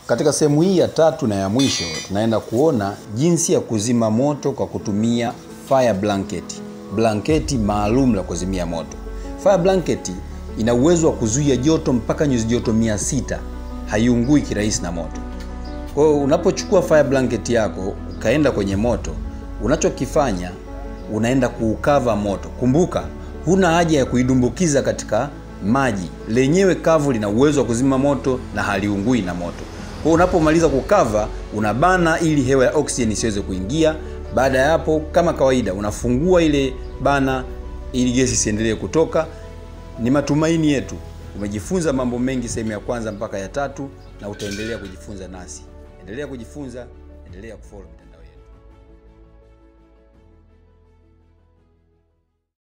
Katika sehemu hii ya tatu na ya mwisho tunaenda kuona jinsi ya kuzima moto kwa kutumia fire blanket. Blanketi maalum la kuzimia moto. Fire blanket ina uwezo wa kuzuia joto mpaka nyuzi joto 600. Haiungui kirahisi na moto. Kwa hiyo unapochukua fire blanket yako ukaenda kwenye moto, unachokifanya unaenda kuukava moto. Kumbuka, huna haja ya kuidumbukiza katika maji. Lenyewe kavu lina uwezo wa kuzima moto na haliungui na moto. Kwa unapomaliza kukava, unabana ili hewa ya oxygen isiweze kuingia. Baada ya hapo, kama kawaida, unafungua ile bana ili gesi isiendelee kutoka. Ni matumaini yetu umejifunza mambo mengi sehemu ya kwanza mpaka ya tatu, na utaendelea kujifunza nasi. Endelea kujifunza, endelea kufollow.